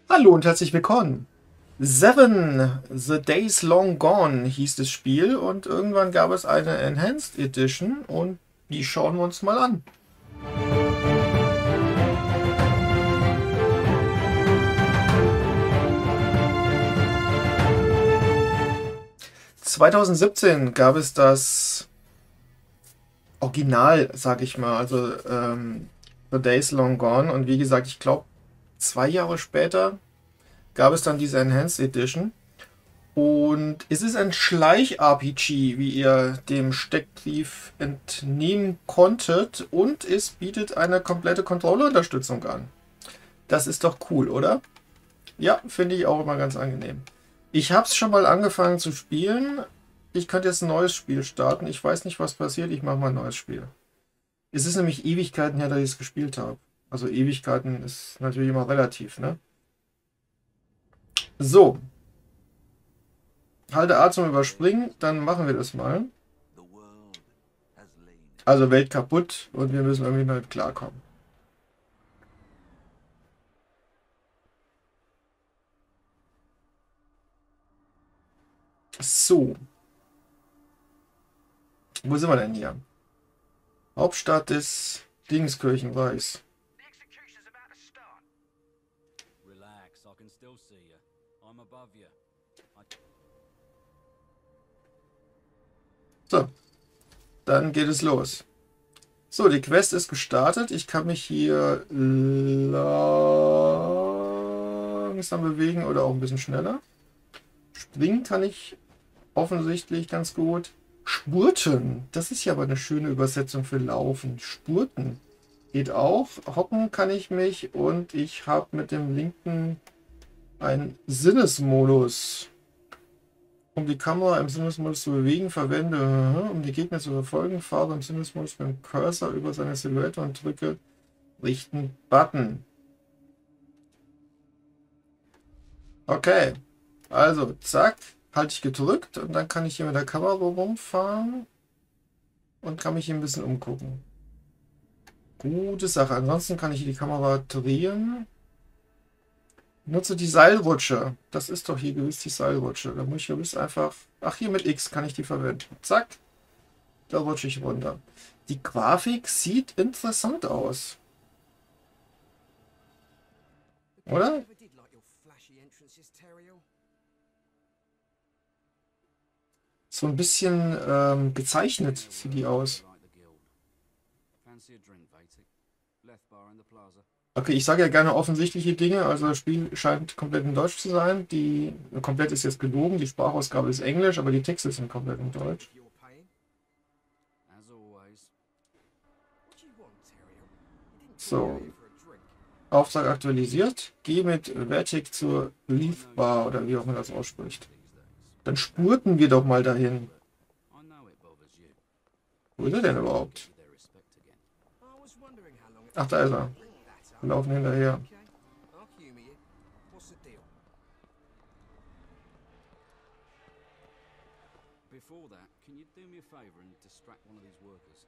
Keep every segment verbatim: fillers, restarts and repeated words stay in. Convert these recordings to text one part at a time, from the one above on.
Hallo und herzlich willkommen. Seven, The Days Long Gone hieß das Spiel und irgendwann gab es eine Enhanced Edition und die schauen wir uns mal an. zweitausendsiebzehn gab es das Original, sag ich mal, also ähm, The Days Long Gone, und wie gesagt, ich glaube, zwei Jahre später gab es dann diese Enhanced Edition. Und es ist ein Schleich-R P G, wie ihr dem Steckbrief entnehmen konntet. Und es bietet eine komplette Controller-Unterstützung an. Das ist doch cool, oder? Ja, finde ich auch immer ganz angenehm. Ich habe es schon mal angefangen zu spielen. Ich könnte jetzt ein neues Spiel starten. Ich weiß nicht, was passiert. Ich mache mal ein neues Spiel. Es ist nämlich Ewigkeiten her, dass ich es gespielt habe. Also Ewigkeiten ist natürlich immer relativ, ne? So. Halte A zum Überspringen, dann machen wir das mal. Also Welt kaputt und wir müssen irgendwie mal klarkommen. So. Wo sind wir denn hier? Hauptstadt des Dingskirchenreichs. So, dann geht es los. So, die Quest ist gestartet. Ich kann mich hier langsam bewegen oder auch ein bisschen schneller. Springen kann ich offensichtlich ganz gut. Spurten, das ist ja aber eine schöne Übersetzung für Laufen. Spurten geht auch. Hocken kann ich mich und ich habe mit dem linken einen Sinnesmodus. Um die Kamera im Sinnesmodus zu bewegen, verwende, um die Gegner zu verfolgen, fahre im Sinnesmodus mit dem Cursor über seine Silhouette und drücke rechten Button. Okay, also zack, halte ich gedrückt und dann kann ich hier mit der Kamera rumfahren und kann mich hier ein bisschen umgucken. Gute Sache. Ansonsten kann ich hier die Kamera drehen. Nutze die Seilrutsche. Das ist doch hier gewiss die Seilrutsche. Da muss ich gewiss einfach... Ach, hier mit X kann ich die verwenden. Zack. Da rutsche ich runter. Die Grafik sieht interessant aus. Oder? So ein bisschen ähm, gezeichnet sieht die aus. Okay, ich sage ja gerne offensichtliche Dinge, also das Spiel scheint komplett in Deutsch zu sein. Die komplett ist jetzt gelogen, die Sprachausgabe ist Englisch, aber die Texte sind komplett in Deutsch. So, Auftrag aktualisiert. Geh mit Vertic zur Leaf Bar oder wie auch man das ausspricht. Dann spurten wir doch mal dahin. Wo ist er denn überhaupt? Ach, da ist er. Wir laufen hinterher. Before that, can you do me a favor and distract one of these workers?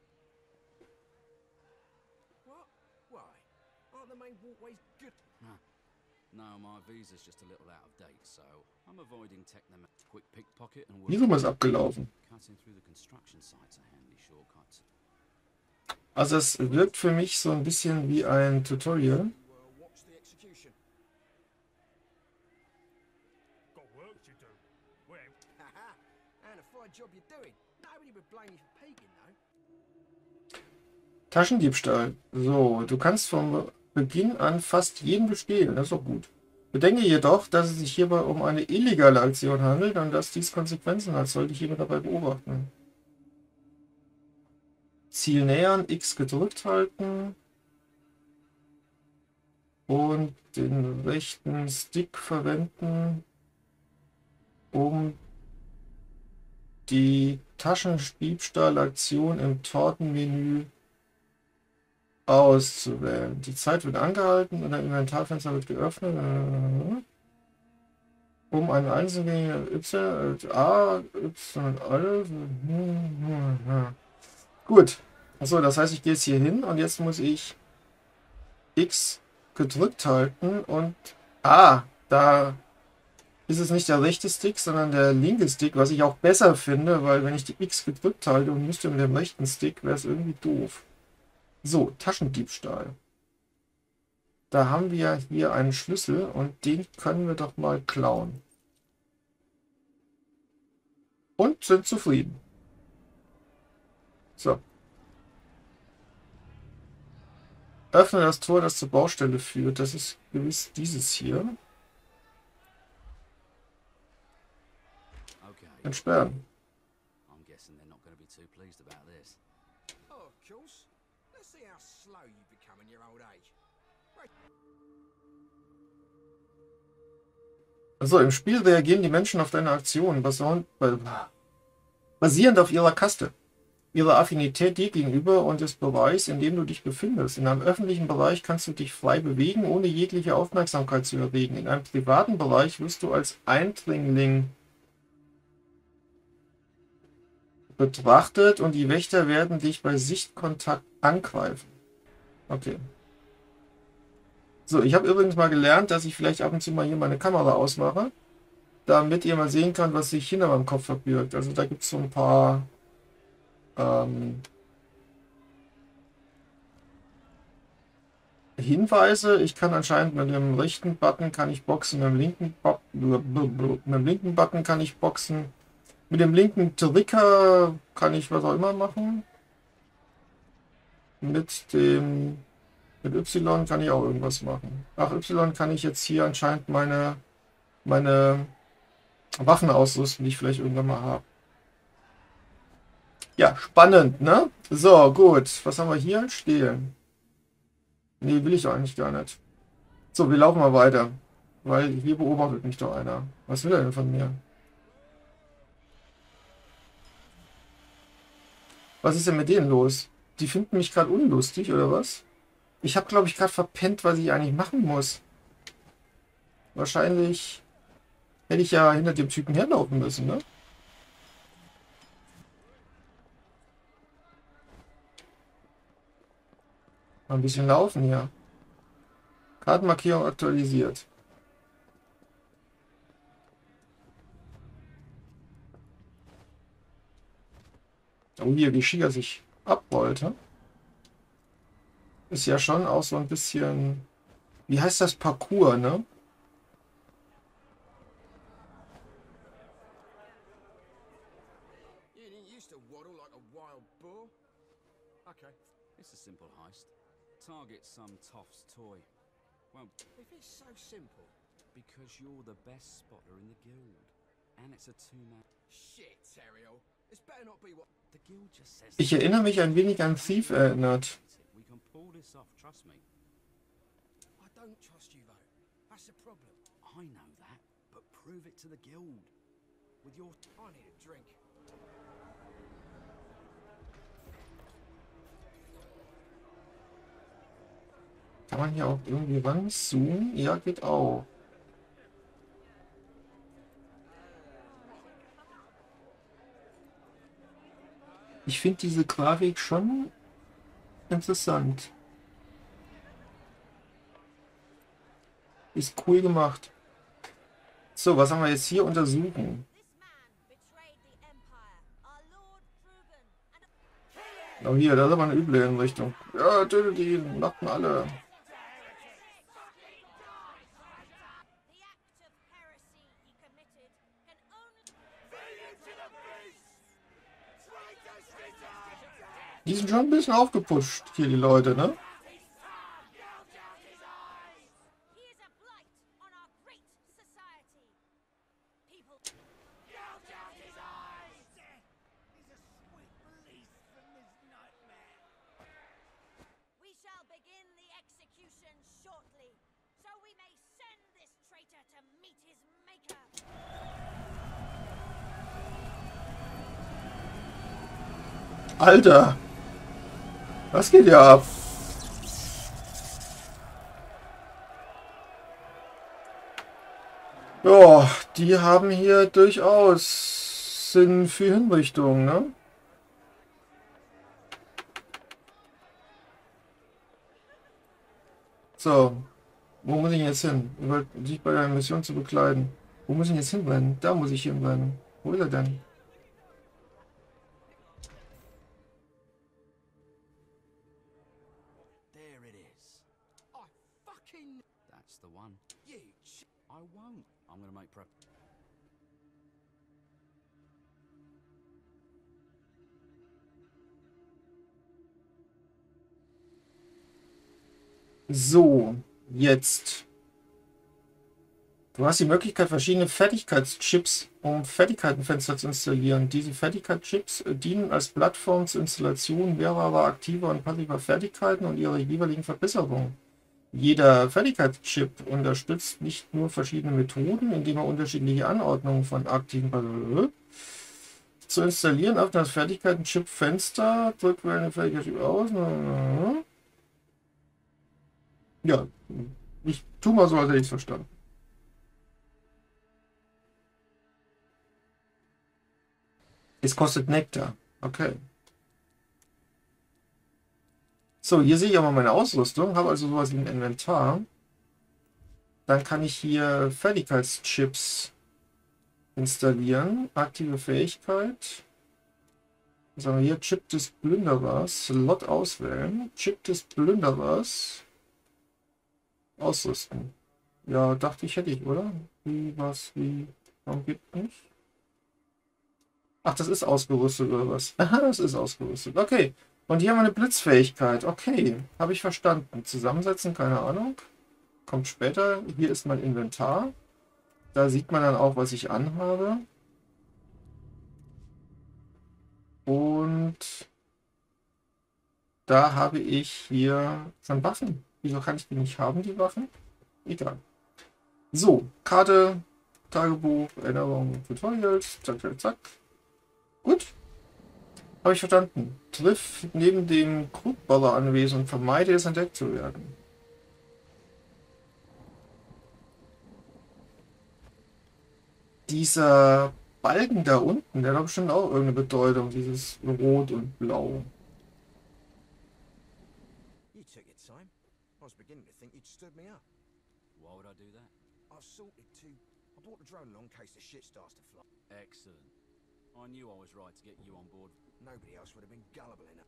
What? Why? Aren't the main walkways good? Huh. No, my visa's just a little out of date, so I'm avoiding tech them quick pickpocket and Wieso ist abgelaufen? cutting through the construction sites are handy shortcuts. Also es wirkt für mich so ein bisschen wie ein Tutorial. Taschendiebstahl. So, du kannst vom Beginn an fast jeden bestehlen. Das ist doch gut. Bedenke jedoch, dass es sich hierbei um eine illegale Aktion handelt und dass dies Konsequenzen hat, sollte ich jemand dabei beobachten. Ziel nähern, X gedrückt halten und den rechten Stick verwenden, um die Taschendiebstahlaktion im Tortenmenü auszuwählen. Die Zeit wird angehalten und ein Inventarfenster wird geöffnet, um einen einzelnen Y, A, Y, Alt. Gut. Achso, das heißt, ich gehe jetzt hier hin und jetzt muss ich X gedrückt halten und Ah, da ist es nicht der rechte Stick, sondern der linke Stick, was ich auch besser finde, weil wenn ich die X gedrückt halte und müsste mit dem rechten Stick, wäre es irgendwie doof. So, Taschendiebstahl. Da haben wir hier einen Schlüssel und den können wir doch mal klauen. Und sind zufrieden. So. Öffne das Tor, das zur Baustelle führt. Das ist gewiss dieses hier. Okay. Entsperren. I'm guessing they're not going to be too pleased about this. Oh, of course. Let's see how slow you become in your old age. Also im Spiel reagieren die Menschen auf deine Aktionen, basierend auf ihrer Kaste, ihrer Affinität dir gegenüber und des Bereichs, in dem du dich befindest. In einem öffentlichen Bereich kannst du dich frei bewegen, ohne jegliche Aufmerksamkeit zu erregen. In einem privaten Bereich wirst du als Eindringling betrachtet und die Wächter werden dich bei Sichtkontakt angreifen. Okay. So, ich habe übrigens mal gelernt, dass ich vielleicht ab und zu mal hier meine Kamera ausmache, damit ihr mal sehen könnt, was sich hinter meinem Kopf verbirgt. Also da gibt es so ein paar ähm, Hinweise. Ich kann anscheinend mit dem rechten Button kann ich boxen, mit dem linken, mit dem linken Button kann ich boxen, mit dem linken Trigger kann ich was auch immer machen. Mit dem Mit Y kann ich auch irgendwas machen. Ach, Y kann ich jetzt hier anscheinend meine, meine Waffen ausrüsten, die ich vielleicht irgendwann mal habe. Ja, spannend, ne? So, gut. Was haben wir hier? Stehlen. Nee, will ich doch eigentlich gar nicht. So, wir laufen mal weiter. Weil hier beobachtet mich doch einer. Was will er denn von mir? Was ist denn mit denen los? Die finden mich gerade unlustig, oder was? Ich habe, glaube ich, gerade verpennt, was ich eigentlich machen muss. Wahrscheinlich hätte ich ja hinter dem Typen herlaufen müssen, ne? Mal ein bisschen laufen hier. Kartenmarkierung aktualisiert. Oh, hier, wie schick er sich abrollte. Ist ja schon auch so ein bisschen... Wie heißt das? Parcours, ne? You didn't used to waddle like a wild boar. Okay. It's a simple heist. Target some toff's toy. Well, If it's so simple. because you're the best spotter in the guild. And it's a two-man... Shit, Teriel. This better not be what... The guild just says... Ich erinnere mich ein wenig an Thief erinnert. We can pull this off, trust me. I don't trust you, though. That's the problem. I know that, but prove it to the guild. With your... I need a drink. Kann man hier auch irgendwie ranzoomen? Ja, geht auch. Ich finde diese Grafik schon interessant. Ist cool gemacht. So, was haben wir jetzt hier untersuchen? Oh, hier, da ist aber eine üble Hinrichtung. Ja, tötet ihn, macht ihn alle. Die sind schon ein bisschen aufgepusht, hier die Leute, ne? Alter! Was geht hier ab? Ja, die haben hier durchaus Sinn für Hinrichtungen, ne? So. Wo muss ich jetzt hin? Ich wollte dich bei der Mission zu bekleiden. Wo muss ich jetzt hinrennen? Da muss ich hinrennen. Wo ist er denn? There it is. I fucking... That's the one. You ch... I won't. I'm gonna make prep. So, jetzt. Du hast die Möglichkeit, verschiedene Fertigkeitschips, um Fertigkeitenfenster zu installieren. Diese Fertigkeitschips äh, dienen als Plattform zur Installation mehrerer aktiver und passiver Fertigkeiten und ihrer jeweiligen Verbesserung. Jeder Fertigkeitschip unterstützt nicht nur verschiedene Methoden, indem er unterschiedliche Anordnungen von aktiven Personen zu installieren. Öffne das Fertigkeiten-Chip-Fenster, drückt eine Fertigkeitschip aus. Ja, ich tu mal so, als hätte ich es verstanden. Es kostet Nektar. Okay. So, hier sehe ich aber meine Ausrüstung, habe also sowas wie ein Inventar. Dann kann ich hier Fertigkeitschips installieren. Aktive Fähigkeit. Was haben wir hier? Chip des Plünderers. Slot auswählen. Chip des Plünderers. Ausrüsten. Ja, dachte ich, hätte ich, oder? Wie, was, wie? Warum gibt nicht? Ach, das ist ausgerüstet oder was? Aha, das ist ausgerüstet. Okay. Und hier haben wir eine Blitzfähigkeit. Okay, habe ich verstanden. Zusammensetzen, keine Ahnung. Kommt später. Hier ist mein Inventar. Da sieht man dann auch, was ich anhabe. Und da habe ich hier dann Waffen. Wieso kann ich die nicht haben, die Waffen? Egal. So, Karte, Tagebuch, Erinnerung, Tutorials, zack, zack, zack. Gut. Habe ich verstanden. Triff neben dem Krugballer anwesend und vermeide es, entdeckt zu werden. Dieser Balken da unten, der hat doch bestimmt auch irgendeine Bedeutung, dieses Rot und Blau. You took your time. I was beginning to think you'd stood me up. Why would I do that? I've sorted to... I brought the drone along in case the shit starts to fly. Excellent. I knew I was right to get you on board. Nobody else would have been gullible enough.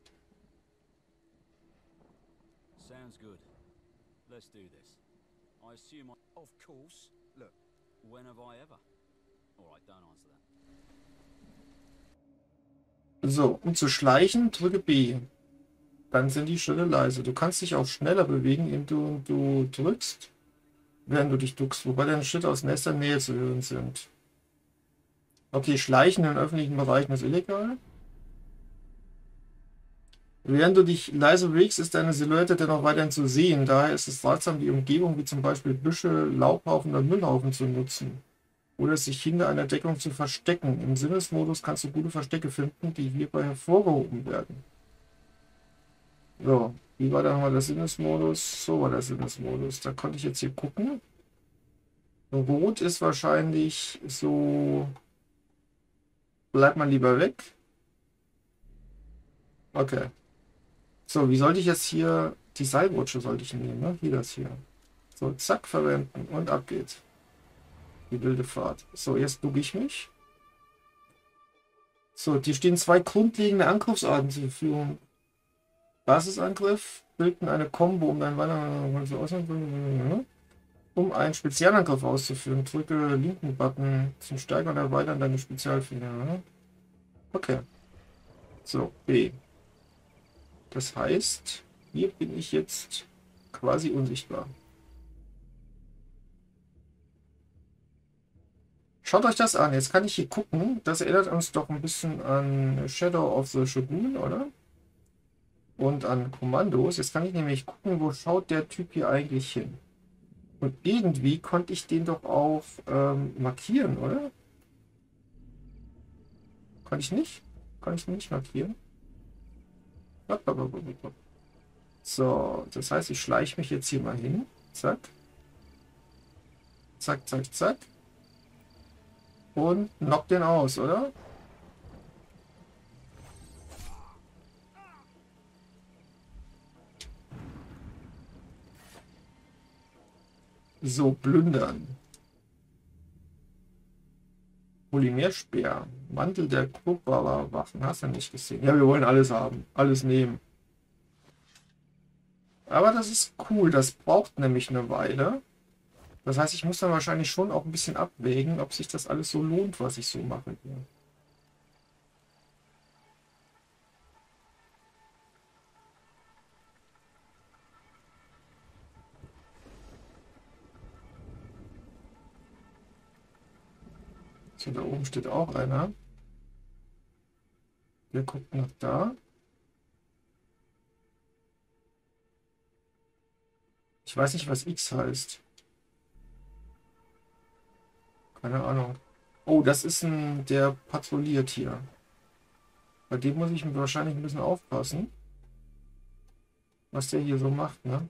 Sounds good. Let's do this. I assume I... Of course. Look, When have I ever? Alright, don't answer that. So, um zu schleichen, drücke B. Dann sind die Schritte leise. Du kannst dich auch schneller bewegen, indem du, du drückst, während du dich duckst, wobei deine Schritte aus nächster Nähe zu hören sind. Okay, Schleichen in öffentlichen Bereichen ist illegal. Während du dich leise bewegst, ist deine Silhouette dennoch weiterhin zu sehen. Daher ist es ratsam, die Umgebung wie zum Beispiel Büsche, Laubhaufen oder Müllhaufen zu nutzen. Oder sich hinter einer Deckung zu verstecken. Im Sinnesmodus kannst du gute Verstecke finden, die hierbei hervorgehoben werden. So, wie war dann mal der Sinnesmodus? So war der Sinnesmodus. Da konnte ich jetzt hier gucken. Rot ist wahrscheinlich so... Bleibt man lieber weg. Okay. So, wie sollte ich jetzt hier... Die Seilrutsche sollte ich nehmen, ne? Wie das hier. So, zack, verwenden und ab geht's. Die wilde Fahrt. So, jetzt ducke ich mich. So, dir stehen zwei grundlegende Angriffsarten zur Verfügung. Basisangriff, bilden eine Combo, um deinen Wanderer um einen Spezialangriff auszuführen. Drücke linken Button zum Steigern und Erweitern deine Spezialfehler. Okay. So, B. Das heißt, hier bin ich jetzt quasi unsichtbar. Schaut euch das an. Jetzt kann ich hier gucken. Das erinnert uns doch ein bisschen an Shadow of the Shogun, oder? Und an Kommandos. Jetzt kann ich nämlich gucken, wo schaut der Typ hier eigentlich hin. Und irgendwie konnte ich den doch auch ähm, markieren, oder? Kann ich nicht? Kann ich nicht markieren? So, das heißt, ich schleiche mich jetzt hier mal hin. Zack. Zack, zack, zack. Und knock den aus, oder? So, plündern. Polymerspeer. Mantel der Kubala-Waffen. Hast du nicht gesehen? Ja, wir wollen alles haben. Alles nehmen. Aber das ist cool. Das braucht nämlich eine Weile. Das heißt, ich muss dann wahrscheinlich schon auch ein bisschen abwägen, ob sich das alles so lohnt, was ich so mache hier. So, da oben steht auch einer. Der guckt nach da. Ich weiß nicht, was X heißt. Keine Ahnung. Oh, das ist ein, der patrouilliert hier. Bei dem muss ich wahrscheinlich ein bisschen aufpassen, was der hier so macht, ne?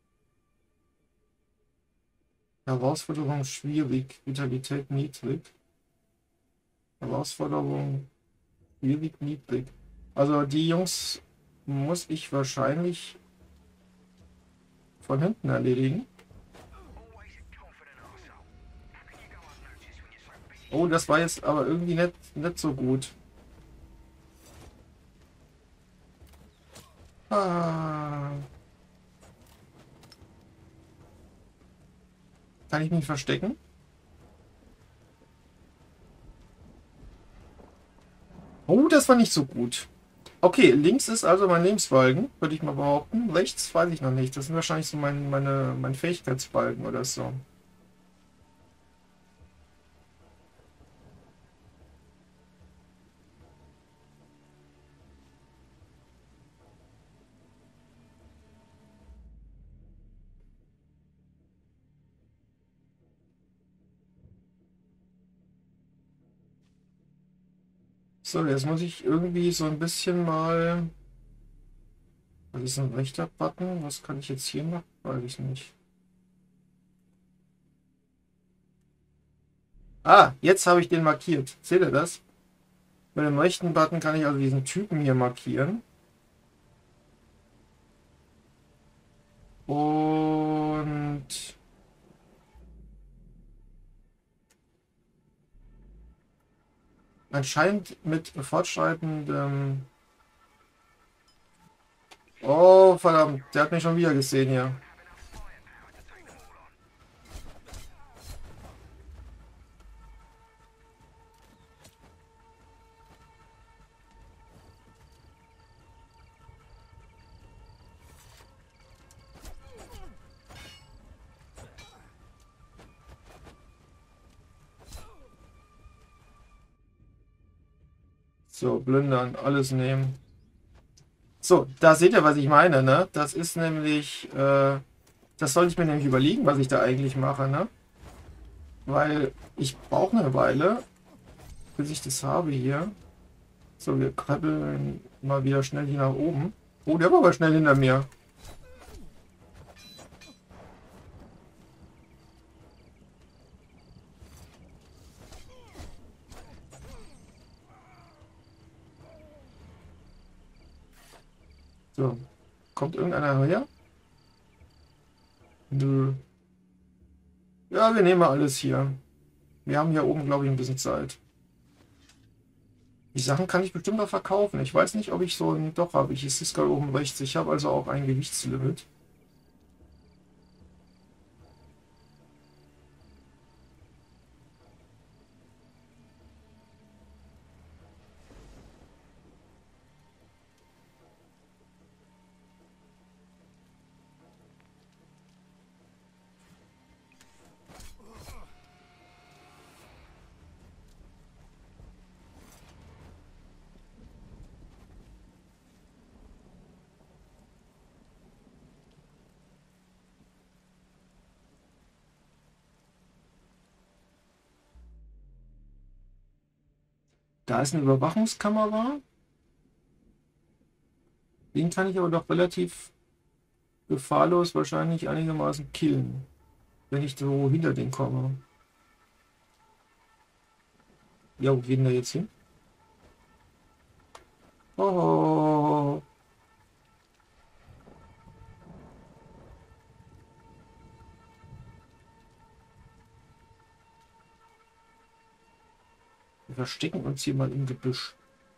Herausforderung schwierig, Vitalität niedrig. Herausforderung schwierig, niedrig. Also die Jungs muss ich wahrscheinlich von hinten erledigen. Oh, das war jetzt aber irgendwie nicht, nicht so gut. Ah. Kann ich mich verstecken? Oh, das war nicht so gut. Okay, links ist also mein Lebensbalken, würde ich mal behaupten. Rechts weiß ich noch nicht. Das sind wahrscheinlich so mein, meine, mein Fähigkeitsbalken oder so. So, jetzt muss ich irgendwie so ein bisschen mal... Was ist ein rechter Button? Was kann ich jetzt hier machen? Weiß ich nicht. Ah, jetzt habe ich den markiert. Seht ihr das? Mit dem rechten Button kann ich also diesen Typen hier markieren. Und... anscheinend mit fortschreitendem... Oh, verdammt, der hat mich schon wieder gesehen hier. So, plündern, alles nehmen. So, da seht ihr, was ich meine, ne? Das ist nämlich, äh, das sollte ich mir nämlich überlegen, was ich da eigentlich mache, ne? Weil ich brauche eine Weile, bis ich das habe hier. So, wir krabbeln mal wieder schnell hier nach oben. Oh, der war aber schnell hinter mir. So, kommt irgendeiner her? Nö. Ja, wir nehmen mal alles hier. Wir haben hier oben, glaube ich, ein bisschen Zeit. Die Sachen kann ich bestimmt noch verkaufen. Ich weiß nicht, ob ich so ein... Doch, habe ich. Es ist gerade oben rechts. Ich habe also auch ein Gewichtslimit. Da ist eine Überwachungskamera. Den kann ich aber doch relativ gefahrlos wahrscheinlich einigermaßen killen, wenn ich so hinter den komme. Ja, wo geht denn der jetzt hin? Oh. Wir verstecken uns hier mal im Gebüsch.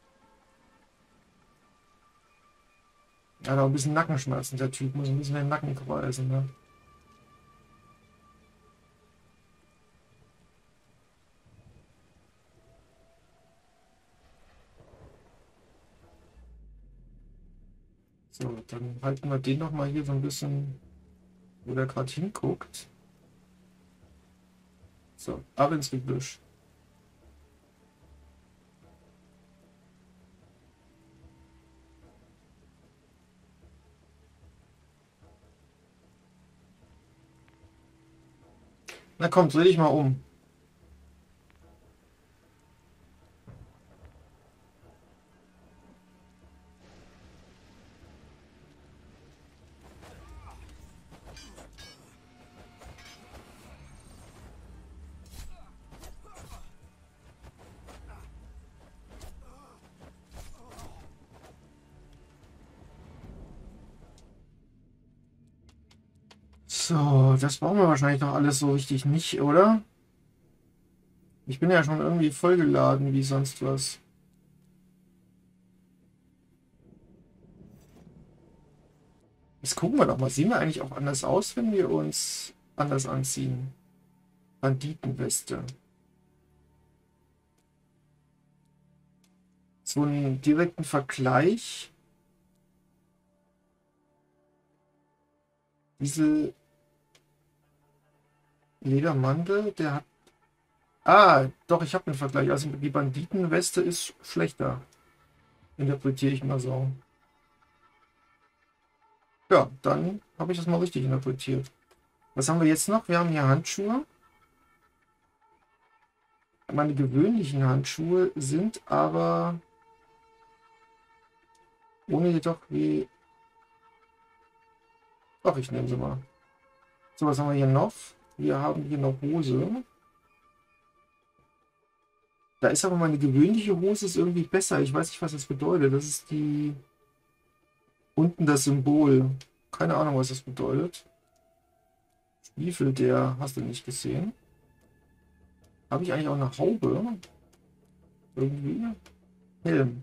Er hat auch ein bisschen Nackenschmerzen, der Typ. Muss ein bisschen den Nacken kreisen, ne? So, dann halten wir den noch mal hier so ein bisschen, wo der gerade hinguckt. So, ab ins Gebüsch. Na komm, dreh dich mal um. So, das brauchen wir wahrscheinlich noch alles so richtig nicht, oder? Ich bin ja schon irgendwie vollgeladen wie sonst was. Jetzt gucken wir doch mal. Sehen wir eigentlich auch anders aus, wenn wir uns anders anziehen? Banditenweste. So einen direkten Vergleich. Diese Ledermantel, der hat... Ah, doch, ich habe einen Vergleich. Also die Banditenweste ist schlechter. Interpretiere ich mal so. Ja, dann habe ich das mal richtig interpretiert. Was haben wir jetzt noch? Wir haben hier Handschuhe. Meine gewöhnlichen Handschuhe sind aber ohne jedoch wie... Ach, ich nehme sie mal. So, was haben wir hier noch? Wir haben hier noch Hose. Da ist aber meine gewöhnliche Hose ist irgendwie besser. Ich weiß nicht, was das bedeutet. Das ist die... Unten das Symbol. Keine Ahnung, was das bedeutet. Stiefel, der hast du nicht gesehen. Habe ich eigentlich auch eine Haube? Irgendwie? Helm.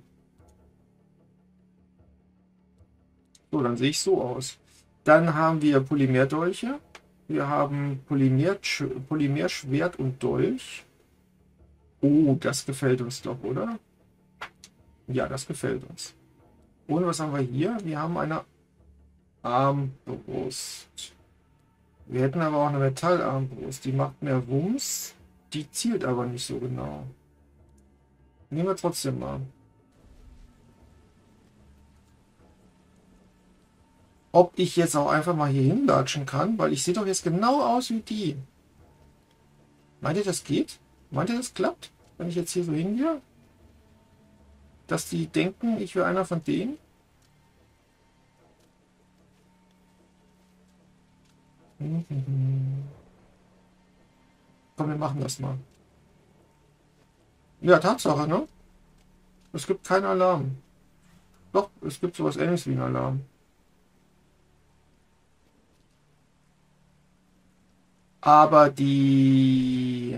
So, dann sehe ich so aus. Dann haben wir Polymerdolche. Wir haben Polymer, Polymerschwert und Dolch. Oh, das gefällt uns doch, oder? Ja, das gefällt uns. Und was haben wir hier? Wir haben eine Armbrust. Wir hätten aber auch eine Metallarmbrust. Die macht mehr Wumms. Die zielt aber nicht so genau. Nehmen wir trotzdem mal. Ob ich jetzt auch einfach mal hier hinlatschen kann, weil ich sehe doch jetzt genau aus wie die. Meint ihr, das geht? Meint ihr, das klappt? Wenn ich jetzt hier so hingehe? Dass die denken, ich wäre einer von denen? Mhm. Komm, wir machen das mal. Ja, Tatsache, ne? Es gibt keinen Alarm. Doch, es gibt sowas Ähnliches wie einen Alarm. Aber die...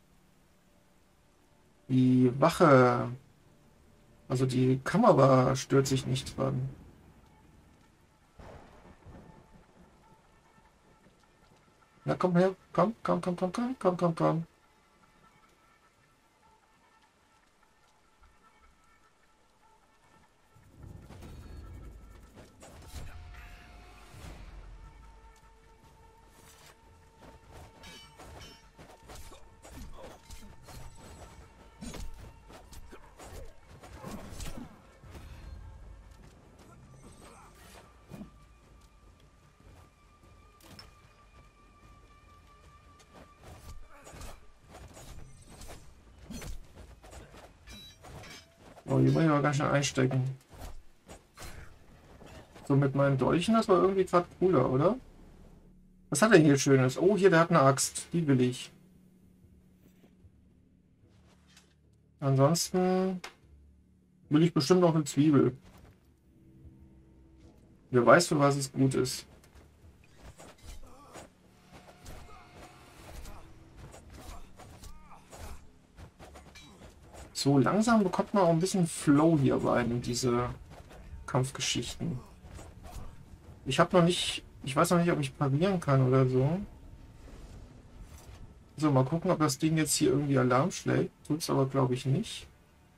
Die Wache... Also die Kamera stört sich nicht dran. Na komm her, komm, komm, komm, komm, komm, komm, komm, komm. Oh, die muss ich aber ganz schnell einstecken. So mit meinen Dolchen, das war irgendwie gerade cooler, oder? Was hat er hier Schönes? Oh, hier, der hat eine Axt. Die will ich. Ansonsten will ich bestimmt noch eine Zwiebel. Wer weiß, für was es gut ist. So langsam bekommt man auch ein bisschen Flow hier rein in diese Kampfgeschichten. Ich habe noch nicht, ich weiß noch nicht, ob ich parieren kann oder so. So, mal gucken, ob das Ding jetzt hier irgendwie Alarm schlägt. Tut es aber, glaube ich, nicht.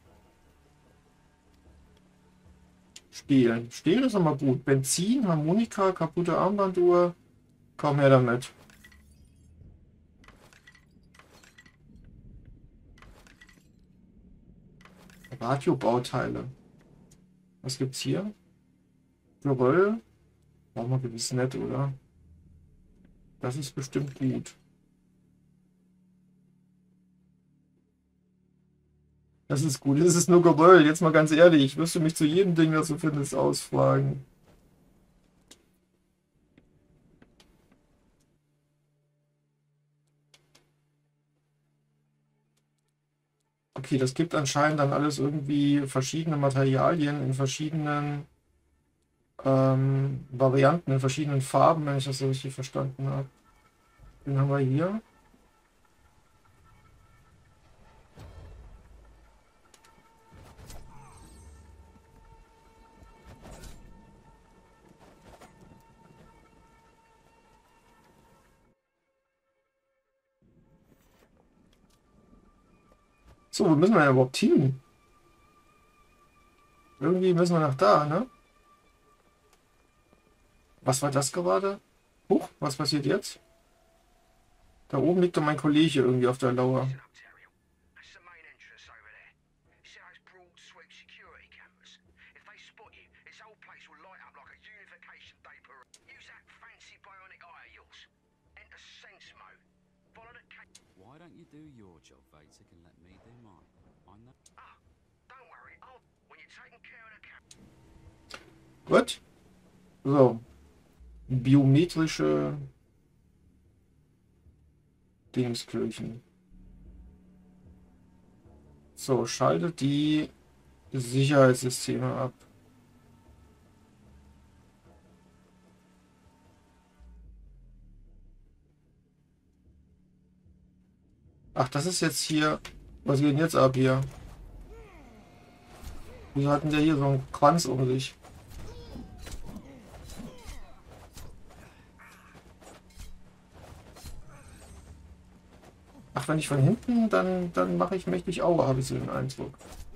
Stehlen. Stehlen ist immer gut. Benzin, Harmonika, kaputte Armbanduhr. Kaum her damit. Radiobauteile. Was gibt's hier? Geröll. Brauchen wir gewiss nicht, oder? Das ist bestimmt gut. Das ist gut. Das ist nur Geröll. Jetzt mal ganz ehrlich. Ich müsste mich zu jedem Ding, das du findest, ausfragen. Okay, das gibt anscheinend dann alles irgendwie verschiedene Materialien in verschiedenen ähm, Varianten, in verschiedenen Farben, wenn ich das so richtig verstanden habe. Den haben wir hier. So, wo müssen wir denn überhaupt hin? Irgendwie müssen wir nach da, ne? Was war das gerade? Huch, was passiert jetzt? Da oben liegt doch mein Kollege irgendwie auf der Lauer. That's the main entrance over there. See those broad sweep security cameras? If they spot you, this whole place will light up like a unification day parade. Use that fancy bionic eye of yours. Enter sense mode. Follow the ca- Why don't you do your job, Vatic, and let me do mine? I know. Ah, don't worry. I'll when you're taking care of the camera. Gut. So. Biometrische Dingskirchen. So, schaltet die Sicherheitssysteme ab. Ach, das ist jetzt hier. Was geht denn jetzt ab hier? Wieso hatten der hier so einen Kranz um sich? Ach, wenn ich von hinten, dann, dann mache ich mächtig Aua, habe ich so den Eindruck.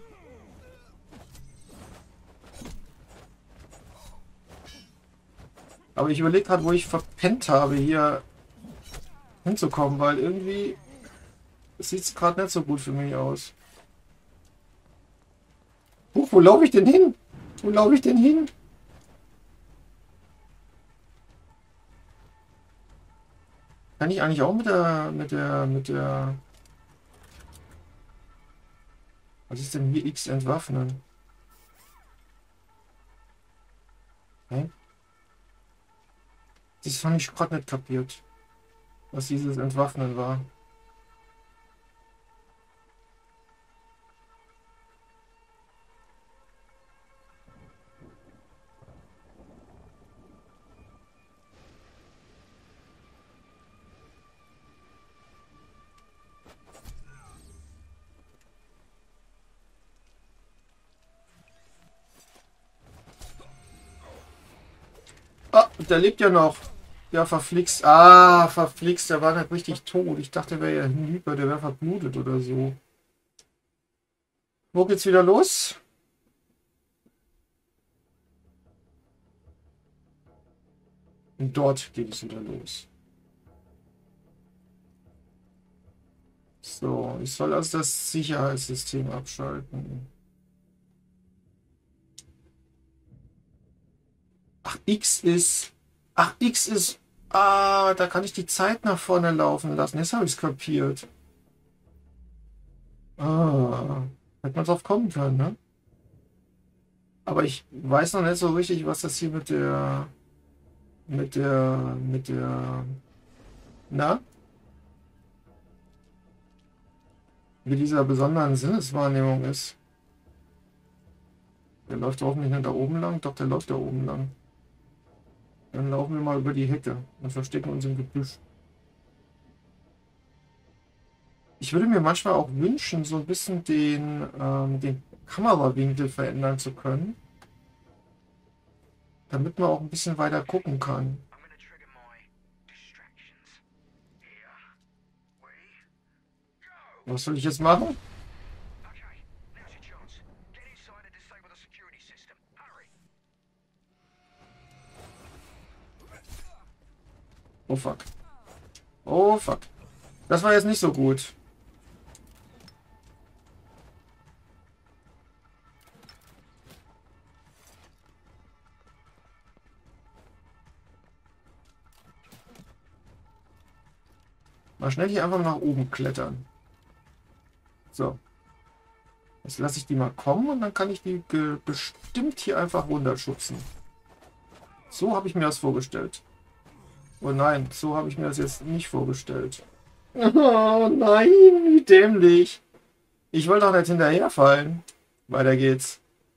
Aber ich überlege gerade, wo ich verpennt habe, hier hinzukommen, weil irgendwie sieht es gerade nicht so gut für mich aus. Huch, wo laufe ich denn hin? Wo laufe ich denn hin? Kann ich eigentlich auch mit der, mit der, mit der... Was ist denn hier X entwaffnen? Hä? Das fand ich gerade nicht kapiert, was dieses Entwaffnen war. Ah, der lebt ja noch. Ja, verflixt. Ah, verflixt. Der war nicht richtig tot. Ich dachte, der wäre ja hinüber. Der wäre verblutet oder so. Wo geht's wieder los? Und dort geht es wieder los. So, ich soll also das Sicherheitssystem abschalten. Ach, X ist... Ach, X ist... Ah, da kann ich die Zeit nach vorne laufen lassen. Jetzt habe ich es kapiert. Ah, hätte man drauf kommen können, ne? Aber ich weiß noch nicht so richtig, was das hier mit der... Mit der... Mit der... Na? Mit dieser besonderen Sinneswahrnehmung ist. Der läuft hoffentlich nicht da oben lang. Doch, der läuft da oben lang. Dann laufen wir mal über die Hecke und verstecken uns im Gebüsch. Ich würde mir manchmal auch wünschen, so ein bisschen den, ähm, den Kamerawinkel verändern zu können, damit man auch ein bisschen weiter gucken kann. I'm gonna trigger my distractions. Here we go. Was soll ich jetzt machen? Okay, now's your chance. Get inside and disable the security system. Hurry. Oh fuck. Oh fuck. Das war jetzt nicht so gut. Mal schnell hier einfach nach oben klettern. So. Jetzt lasse ich die mal kommen und dann kann ich die bestimmt hier einfach runterschubsen. So habe ich mir das vorgestellt. Oh nein, so habe ich mir das jetzt nicht vorgestellt. Oh nein, wie dämlich. Ich wollte doch nicht hinterherfallen. Weiter geht's.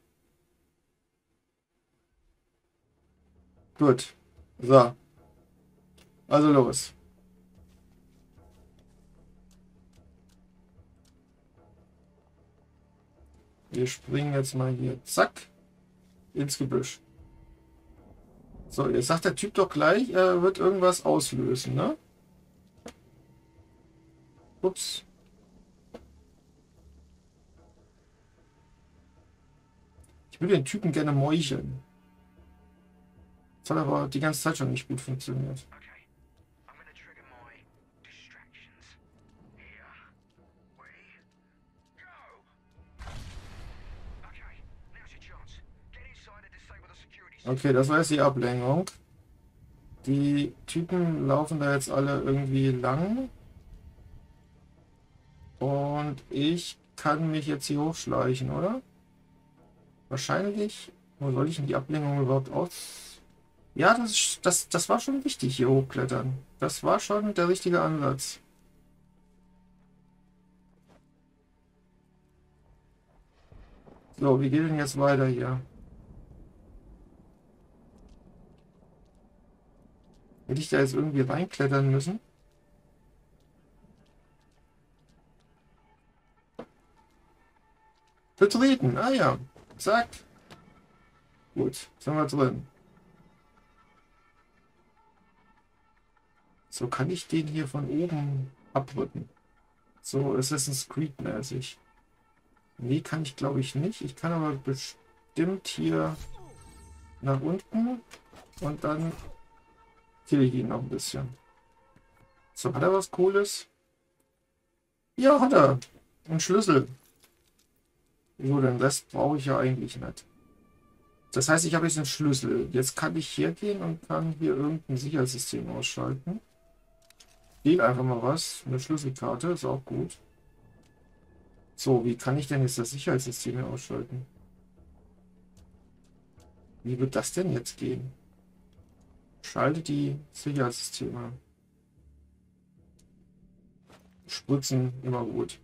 Gut. So. Also los. Wir springen jetzt mal hier, zack, ins Gebüsch. So, jetzt sagt der Typ doch gleich, er wird irgendwas auslösen, ne? Ups. Ich will den Typen gerne meucheln. Das hat aber die ganze Zeit schon nicht gut funktioniert. Okay, I'm gonna trigger my distractions. Here we go. Okay, now's your chance. Get inside and disable the security system. Okay, das war jetzt die Ablenkung. Die Typen laufen da jetzt alle irgendwie lang. Und ich kann mich jetzt hier hochschleichen, oder? Wahrscheinlich. Wo soll ich denn die Ablenkung überhaupt aus? Ja, das, ist, das, das war schon wichtig, hier hochklettern. Das war schon der richtige Ansatz. So, wie geht denn jetzt weiter hier? Hätte ich da jetzt irgendwie reinklettern müssen? Betreten. Ah ja. Zack. Gut. Sind wir drin. So, kann ich den hier von oben abrücken? So Assassin's Creed mäßig. Nee, kann ich glaube ich nicht. Ich kann aber bestimmt hier nach unten und dann kill ich ihn noch ein bisschen. So, hat er was Cooles? Ja, hat er. Ein Schlüssel. So, den Rest brauche ich ja eigentlich nicht. Das heißt, ich habe jetzt einen Schlüssel. Jetzt kann ich hier gehen und kann hier irgendein Sicherheitssystem ausschalten. Geht einfach mal was. Eine Schlüsselkarte ist auch gut. So, wie kann ich denn jetzt das Sicherheitssystem hier ausschalten? Wie wird das denn jetzt gehen? Schalte die Sicherheitssysteme. Spritzen, immer gut.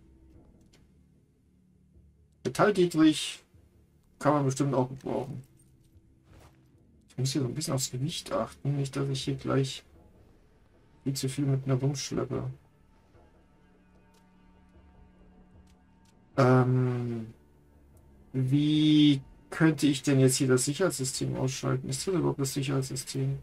Metalldietrich kann man bestimmt auch gebrauchen. Ich muss hier so ein bisschen aufs Gewicht achten, nicht, dass ich hier gleich viel zu viel mit mir rumschleppe. Ähm, wie könnte ich denn jetzt hier das Sicherheitssystem ausschalten? Ist das überhaupt das Sicherheitssystem?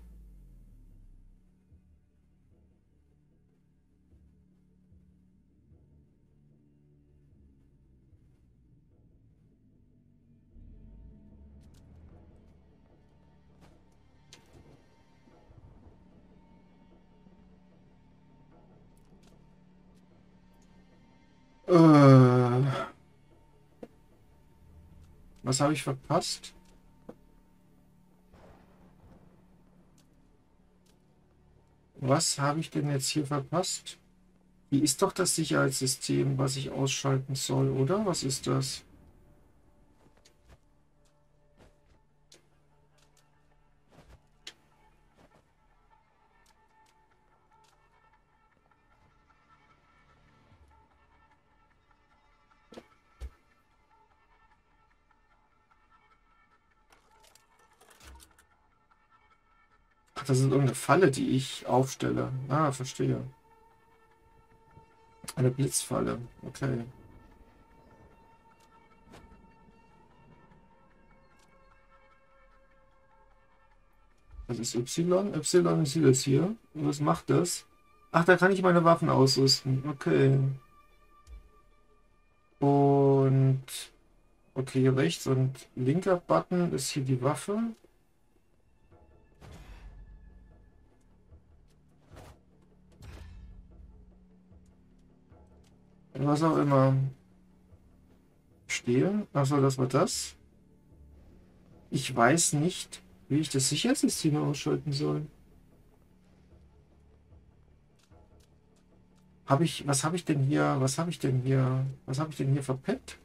Äh, was habe ich verpasst? Was habe ich denn jetzt hier verpasst? Hier ist doch das Sicherheitssystem, was ich ausschalten soll, oder? Was ist das? Das ist irgendeine Falle, die ich aufstelle. Ah, verstehe. Eine Blitzfalle. Okay. Das ist Y. Y ist das hier. Und was macht das? Ach, da kann ich meine Waffen ausrüsten. Okay. Und... Okay, rechts und linker Button ist hier die Waffe. Was auch immer. Stehlen. Achso, das war das. Ich weiß nicht, wie ich das Sicherheitssystem ausschalten soll. Habe ich, was habe ich denn hier, was habe ich denn hier, was habe ich denn hier verpennt?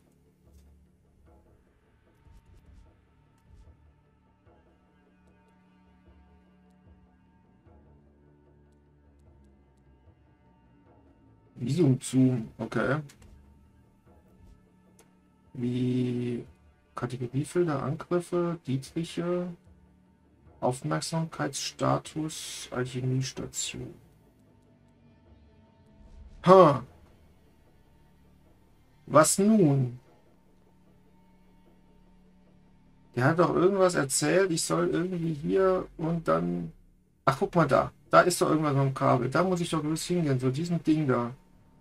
Visum zu, okay. Wie Kategoriefilter, Angriffe, Dietriche, Aufmerksamkeitsstatus, Alchemiestation. Ha. Was nun? Der hat doch irgendwas erzählt, ich soll irgendwie hier und dann... Ach, guck mal da. Da ist doch irgendwas am Kabel. Da muss ich doch gewiss hingehen, so diesem Ding da.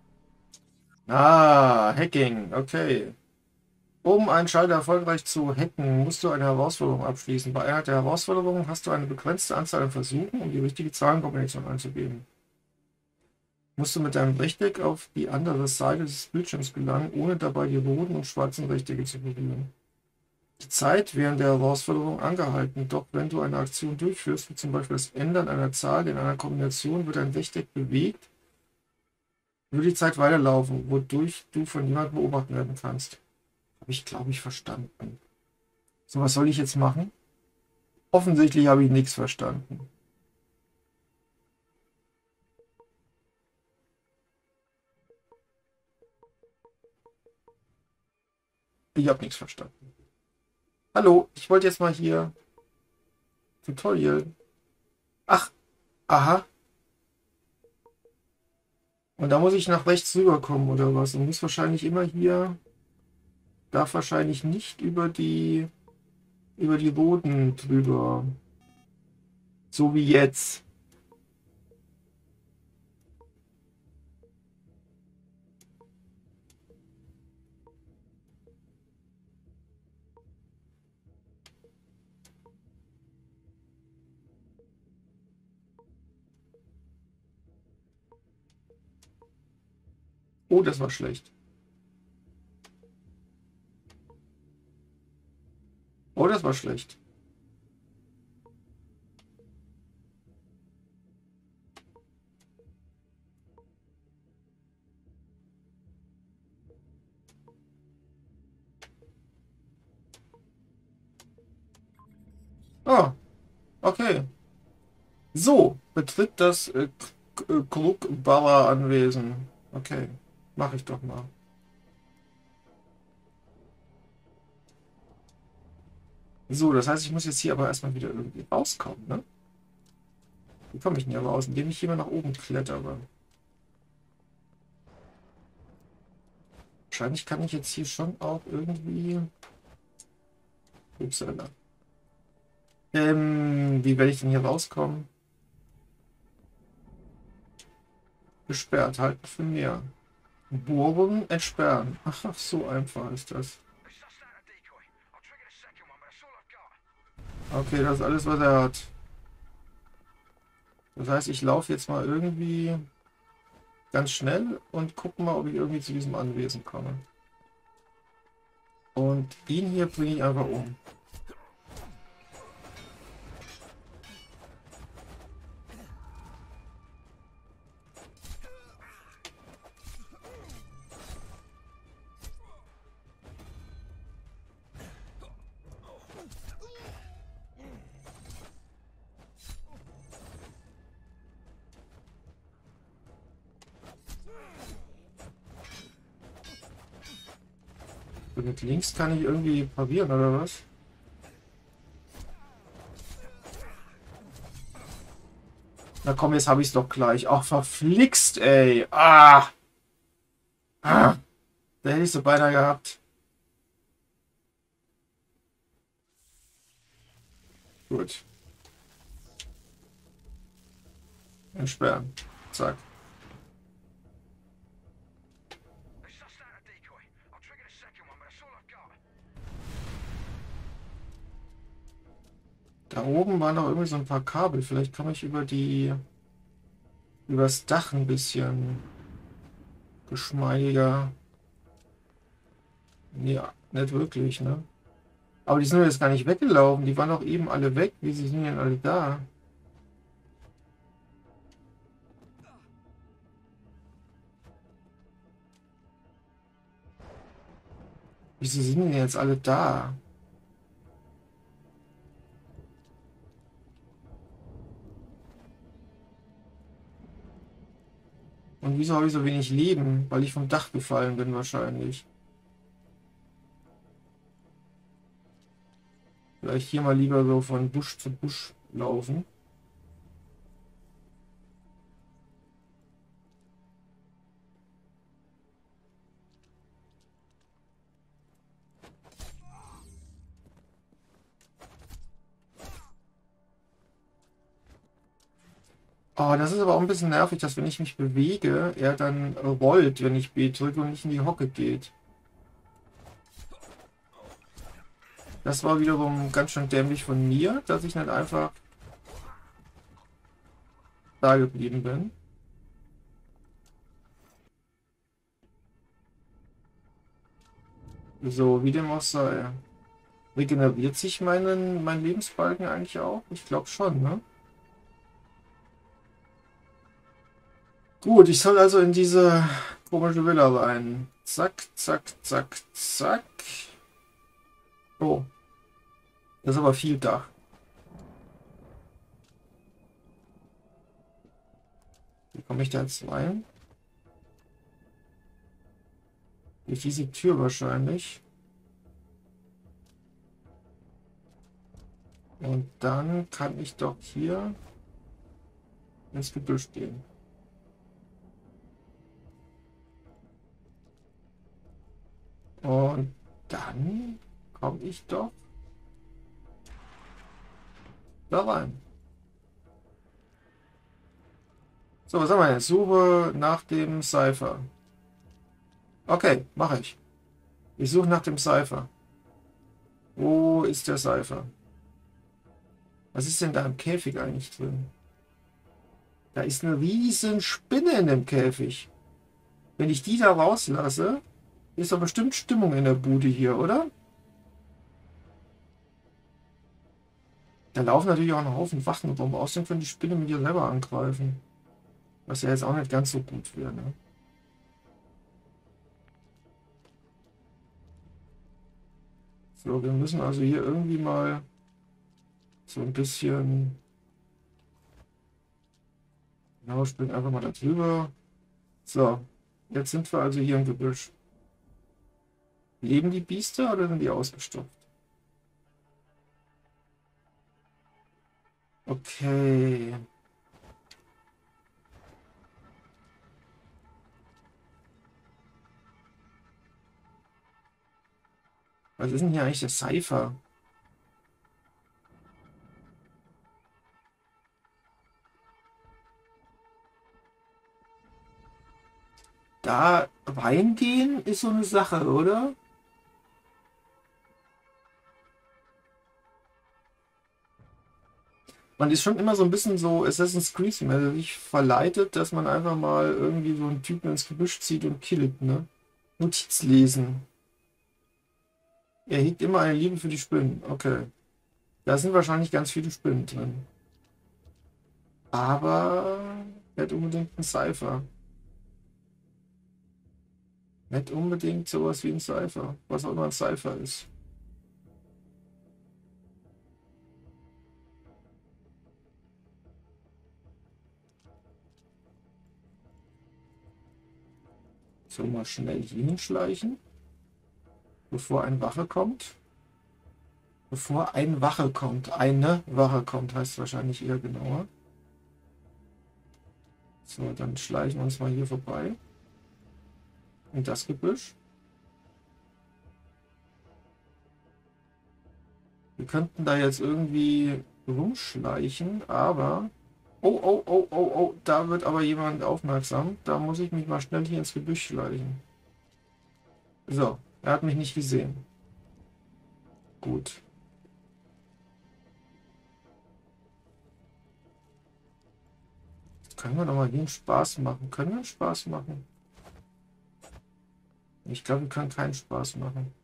Ah, Hacking, okay. Um einen Schalter erfolgreich zu hacken, musst du eine Herausforderung abschließen. Bei einer der Herausforderungen hast du eine begrenzte Anzahl an Versuchen, um die richtige Zahlenkombination einzugeben. Musst du mit deinem Rechteck auf die andere Seite des Bildschirms gelangen, ohne dabei die roten und schwarzen Rechtecke zu berühren. Die Zeit während der Herausforderung angehalten, doch wenn du eine Aktion durchführst, wie zum Beispiel das Ändern einer Zahl in einer Kombination, wird ein Rechteck bewegt, würde die Zeit weiterlaufen, wodurch du von jemandem beobachtet werden kannst. Habe ich, glaube ich, verstanden. So, was soll ich jetzt machen? Offensichtlich habe ich nichts verstanden. Ich habe nichts verstanden. Hallo, ich wollte jetzt mal hier... Tutorial. Ach, aha. Und da muss ich nach rechts rüberkommen oder was? Und muss wahrscheinlich immer hier... Darf wahrscheinlich nicht über die... über die roten drüber. So wie jetzt. Oh, das war schlecht. Oh, das war schlecht. Ah, okay. So, betritt das äh, Krug-Baller-Anwesen. Okay, mache ich doch mal. So, das heißt, ich muss jetzt hier aber erstmal wieder irgendwie rauskommen, ne? Wie komme ich denn hier raus? Indem ich hier mal nach oben klettere. Wahrscheinlich kann ich jetzt hier schon auch irgendwie... Upsala. Ähm, wie werde ich denn hier rauskommen? Gesperrt, halten für mehr. Bohren, entsperren. Ach, so einfach ist das. Okay, das ist alles, was er hat. Das heißt, ich laufe jetzt mal irgendwie ganz schnell und gucke mal, ob ich irgendwie zu diesem Anwesen komme. Und ihn hier bringe ich einfach um. Und mit links kann ich irgendwie parieren, oder was? Na komm, jetzt habe ich es doch gleich. Ach, verflixt, ey. Ah! Da hätte ich so beinahe gehabt. Gut. Entsperren. Zack. I sussed out a decoy. I'll trigger the second one, but that's all I've got. Da oben waren noch irgendwie so ein paar Kabel. Vielleicht komme ich über die übers Dach ein bisschen geschmeidiger. Ja, nicht wirklich, ne? Aber die sind doch jetzt gar nicht weggelaufen. Die waren doch eben alle weg. Wie sie sind denn alle da? Wieso sind denn jetzt alle da? Und wieso habe ich so wenig Leben? Weil ich vom Dach gefallen bin wahrscheinlich. Vielleicht hier mal lieber so von Busch zu Busch laufen. Oh, das ist aber auch ein bisschen nervig, dass wenn ich mich bewege, er dann rollt, wenn ich B drücke und nicht in die Hocke geht. Das war wiederum ganz schön dämlich von mir, dass ich nicht einfach da geblieben bin. So, wie dem auch sei. Regeneriert sich meinen, mein Lebensbalken eigentlich auch? Ich glaube schon, ne? Gut, ich soll also in diese komische Villa rein. Zack, zack, zack, zack. Oh. Das ist aber viel Dach. Wie komme ich da jetzt rein? Durch diese Tür wahrscheinlich. Und dann kann ich doch hier ins Gebüsch gehen. Und dann komme ich doch da rein. So, was haben wir jetzt? Suche nach dem Cypher. Okay, mache ich. Ich suche nach dem Cypher. Wo ist der Cypher? Was ist denn da im Käfig eigentlich drin? Da ist eine riesen Spinne in dem Käfig. Wenn ich die da rauslasse, ist doch bestimmt Stimmung in der Bude hier, oder? Da laufen natürlich auch ein Haufen Wachen rum. Außerdem können die Spinne mit ihr selber angreifen. Was ja jetzt auch nicht ganz so gut wäre, ne? So, wir müssen also hier irgendwie mal so ein bisschen... Genau, springen einfach mal da drüber. So, jetzt sind wir also hier im Gebüsch. Leben die Biester oder sind die ausgestopft? Okay. Was ist denn hier eigentlich der Cypher? Da reingehen ist so eine Sache, oder? Man ist schon immer so ein bisschen so Assassin's Creed-mäßig verleitet, dass man einfach mal irgendwie so einen Typen ins Gebüsch zieht und killt, ne? Notiz lesen. Er hegt immer eine Liebe für die Spinnen. Okay. Da sind wahrscheinlich ganz viele Spinnen drin. Aber nicht unbedingt ein Cypher. Nicht unbedingt sowas wie ein Cypher. Was auch immer ein Cypher ist. So, mal schnell hinschleichen. Bevor ein Wache kommt. Bevor ein Wache kommt. Eine Wache kommt, heißt wahrscheinlich eher genauer. So, dann schleichen wir uns mal hier vorbei. In das Gebüsch. Wir könnten da jetzt irgendwie rumschleichen, aber... Oh, oh, oh, oh, oh, da wird aber jemand aufmerksam. Da muss ich mich mal schnell hier ins Gebüsch schleichen. So, er hat mich nicht gesehen. Gut. Können wir doch mal den Spaß machen? Können wir einen Spaß machen? Ich glaube, wir können keinen Spaß machen.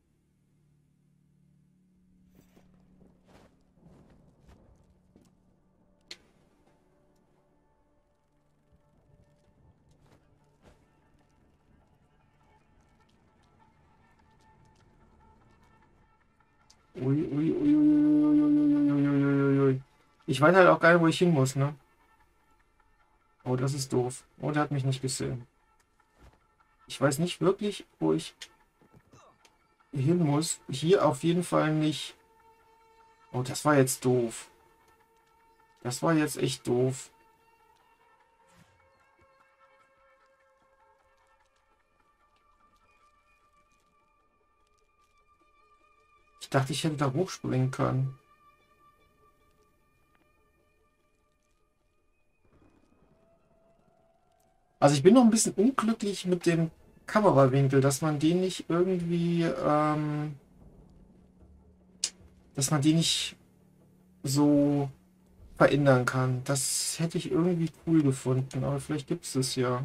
Ui, ui, ui, ui, ui, ui, ui, ui, ui. Ich weiß halt auch gar nicht, wo ich hin muss, ne? Oh, das ist doof. Oh, der hat mich nicht gesehen. Ich weiß nicht wirklich, wo ich hin muss. Hier auf jeden Fall nicht. Oh, das war jetzt doof. Das war jetzt echt doof. Ich dachte, ich hätte da hochspringen können. Also ich bin noch ein bisschen unglücklich mit dem Kamerawinkel, dass man den nicht irgendwie, ähm, dass man den nicht so verändern kann. Das hätte ich irgendwie cool gefunden, aber vielleicht gibt es es ja.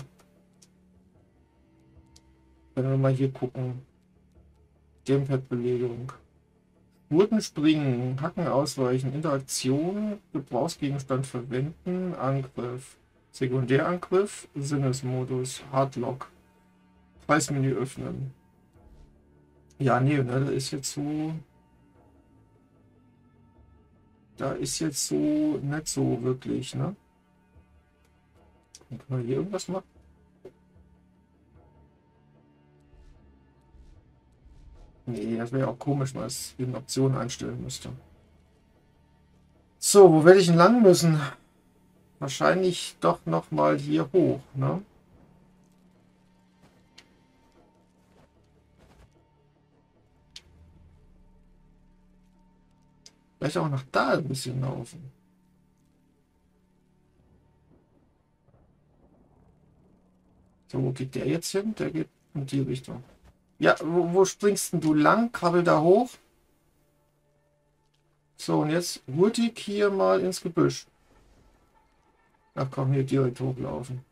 Wenn wir mal hier gucken. Gamepad-Belegung. Spurten springen, Hacken ausweichen, Interaktion, Gebrauchsgegenstand verwenden, Angriff. Sekundärangriff, Sinnesmodus, Hardlock. Preismenü öffnen. Ja, nee, ne, da ist jetzt so... Da ist jetzt so nicht so wirklich, ne? Können wir hier irgendwas machen? Nee, das wäre ja auch komisch, weil es in Optionen einstellen müsste. So, wo werde ich denn lang müssen? Wahrscheinlich doch noch mal hier hoch, ne? Vielleicht auch nach da ein bisschen laufen. So, wo geht der jetzt hin? Der geht in die Richtung. Ja, wo, wo springst denn du lang? Krabbel da hoch. So, und jetzt hurtig hier mal ins Gebüsch. Ach komm, hier direkt hochlaufen.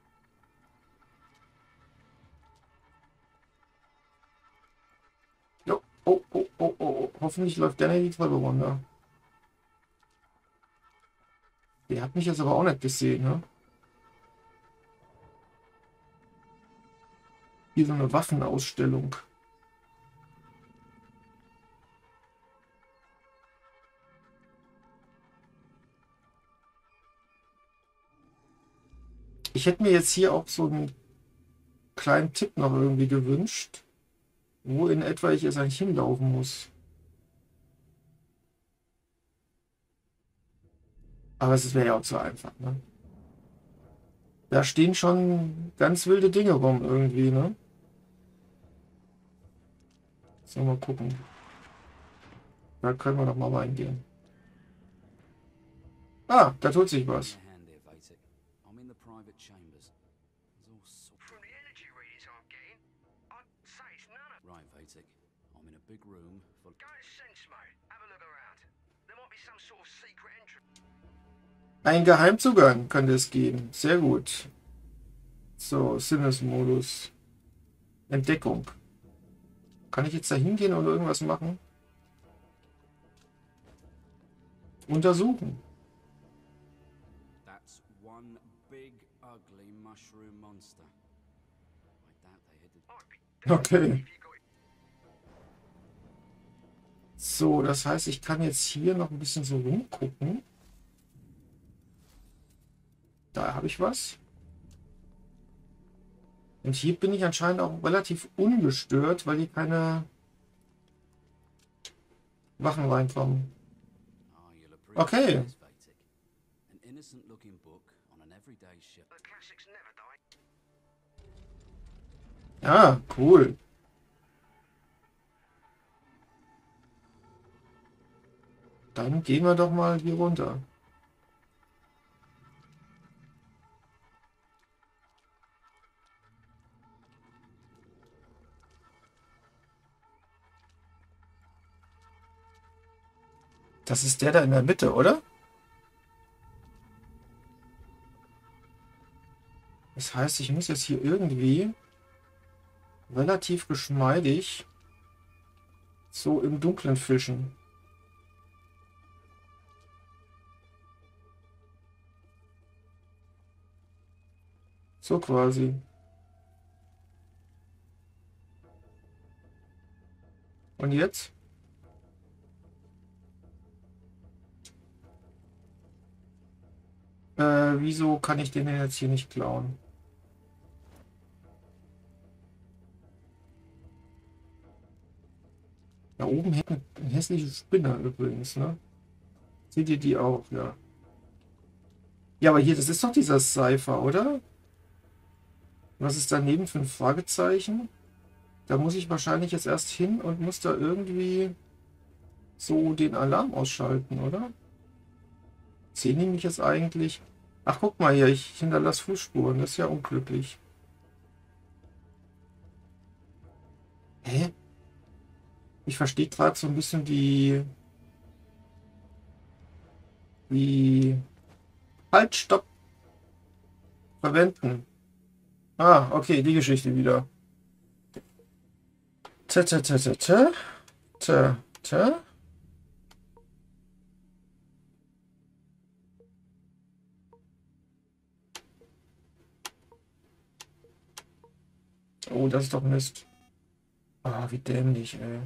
Jo, oh, oh, oh, oh, oh. Hoffentlich läuft der nicht die Treppe runter. Der hat mich jetzt aber auch nicht gesehen, ne? Hier so eine Waffenausstellung. Ich hätte mir jetzt hier auch so einen kleinen Tipp noch irgendwie gewünscht, wo in etwa ich jetzt eigentlich hinlaufen muss. Aber es wäre ja auch zu einfach, ne? Da stehen schon ganz wilde Dinge rum irgendwie, ne? So, mal gucken. Da können wir doch mal reingehen. Ah, da tut sich was. Ein Geheimzugang könnte es geben. Sehr gut. So, Sinnesmodus. Entdeckung. Kann ich jetzt da hingehen oder irgendwas machen? Untersuchen. That's one big ugly mushroom monster. I doubt they hid it. Okay. So, das heißt, ich kann jetzt hier noch ein bisschen so rumgucken. Da habe ich was. Und hier bin ich anscheinend auch relativ ungestört, weil hier keine Wachen reinkommen. Okay. Ja, cool. Dann gehen wir doch mal hier runter. Das ist der da in der Mitte, oder? Das heißt, ich muss jetzt hier irgendwie relativ geschmeidig so im Dunkeln fischen. So quasi. Und jetzt? Äh, wieso kann ich den denn jetzt hier nicht klauen? Da oben hängt eine hässliche Spinne übrigens, ne? Seht ihr die auch? Ja. Ja, aber hier, das ist doch dieser Cypher, oder? Was ist daneben für ein Fragezeichen? Da muss ich wahrscheinlich jetzt erst hin und muss da irgendwie so den Alarm ausschalten, oder? Sehen die mich jetzt eigentlich? Ach, guck mal hier, ich hinterlasse Fußspuren. Das ist ja unglücklich. Hä? Ich verstehe gerade so ein bisschen die... Die... Halt, stopp! Verwenden. Ah, okay, die Geschichte wieder. Tja, tja, tja, tja, tja. Tja, tja. Oh, das ist doch Mist. Ah, wie dämlich, ey.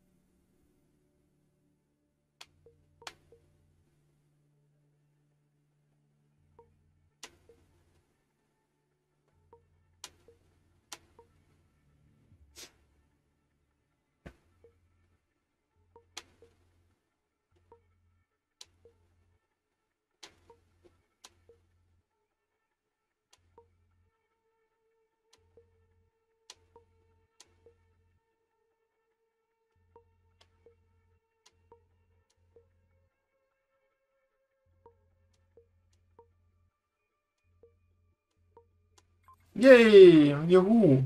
Yay, juhu.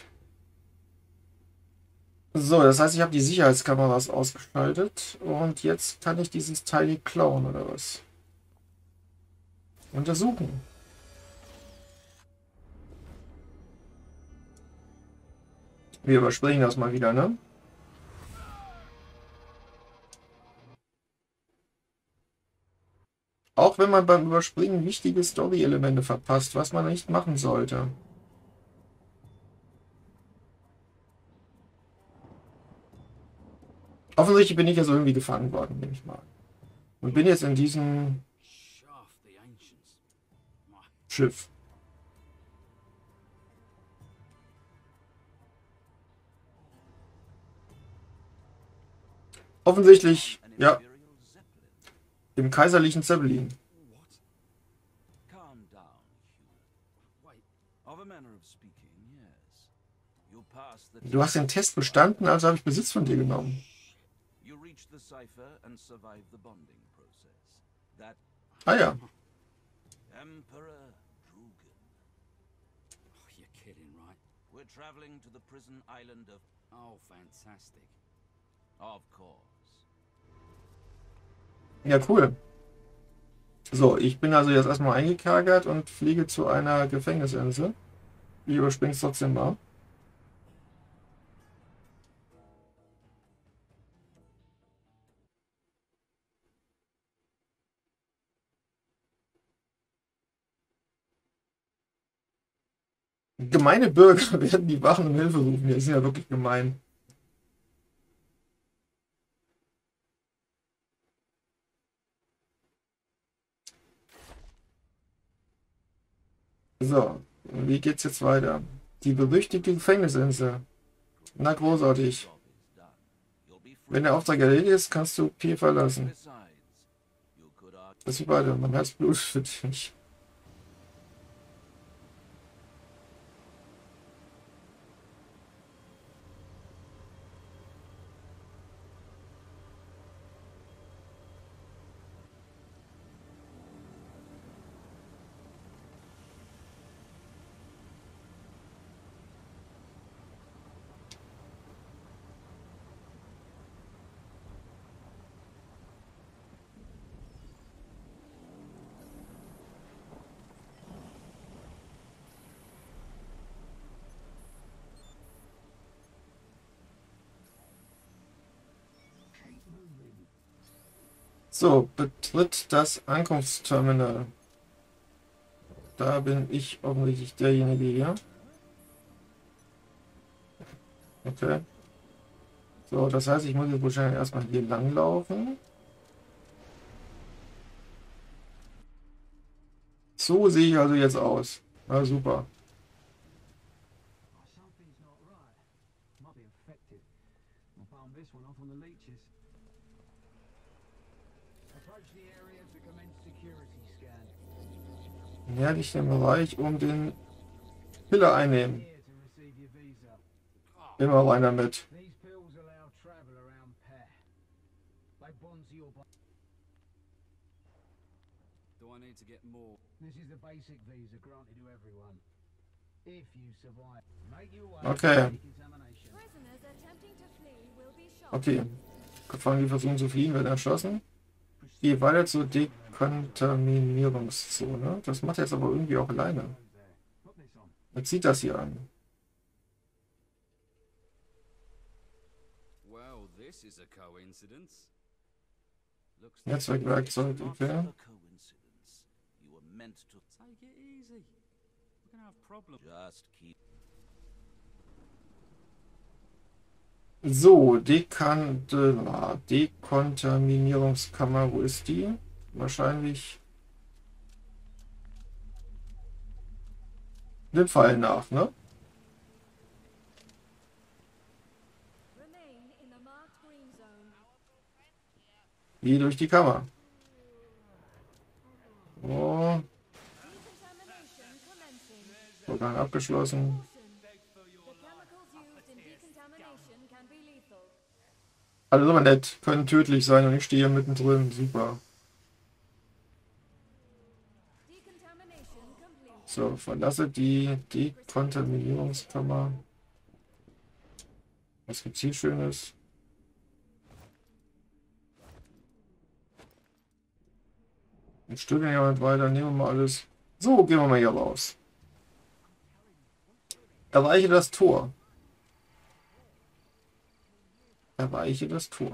So, das heißt, ich habe die Sicherheitskameras ausgeschaltet und jetzt kann ich dieses Teil hier klauen, oder was? Untersuchen. Wir überspringen das mal wieder, ne? Auch wenn man beim Überspringen wichtige Story-Elemente verpasst, was man nicht machen sollte. Offensichtlich bin ich jetzt irgendwie gefangen worden, nehme ich mal. Und bin jetzt in diesem Shaft the ancients. My Schiff. Offensichtlich, an ja, Imperial Zeppelin. im kaiserlichen Zeppelin. What? Calm down, Hugh. Wait. Of a manner of speaking, yes. You passed the Du hast den Test bestanden, also habe ich Besitz von dir genommen. You reached the cipher and survived the bonding process. That Ah ja. Emperor Drugan. Oh, you're kidding, right? We're traveling to the prison island of... Oh, fantastic. Of course. Ja, cool. So, ich bin also jetzt erstmal eingekerkert und fliege zu einer Gefängnisinsel. Ich überspringe es trotzdem mal. Gemeine Bürger werden die Wachen um Hilfe rufen. Die sind ja wirklich gemein. So, wie geht's jetzt weiter? Die berüchtigte Gefängnisinsel. Na, großartig. Job is done. You'll be free. Wenn der Auftrag erledigt ist, kannst du P verlassen. Besides, you could argue... Das ist beide. Mein Herz blutet für dich. So, betritt das Ankunftsterminal. Da bin ich offensichtlich derjenige hier. Okay. So, das heißt, ich muss jetzt wahrscheinlich erstmal hier lang laufen. So sehe ich also jetzt aus. Na super. Something's not right. Might be infected. I'll palm this one off on the leeches. Approach the area to commence security scan. Näher dich den Bereich um den Pille einnehmen. Here to receive your visa. Immer rein damit. These pills allow travel around Pair. They bond to your body. Do I need to get more? This is the basic visa granted to everyone. If you survive, make your way Okay. to decontamination. Prisoners attempting to flee will be shot. Okay. Gefangene, die versuchen zu fliehen, werden erschossen. Geh weiter zur Dekontaminierungszone. Das macht er jetzt aber irgendwie auch alleine. Put this on. Jetzt zieht das hier an. Well, this is a coincidence. Looks Netzwerkwerkzeug, not okay. a coincidence. You were meant to take it easy. We're gonna have problems. Just keep. So, Dekan äh, Dekontaminierungskammer, wo ist die? Wahrscheinlich dem Pfeil nach, ne? Remain in the marked green zone. Wie durch die Kammer. So, Decontamination commencing. Vorgang abgeschlossen. Caution. The chemicals used in decontamination can be lethal. Alle immer nett, können tödlich sein und ich stehe hier mittendrin. Super. Decontamination complete. So, verlasse die Dekontaminierungskammer. Was gibt's hier Schönes? Ein Stück ja nicht weiter, nehmen wir mal alles. So, gehen wir mal hier raus. Erreiche das Tor. Erreiche das Tor.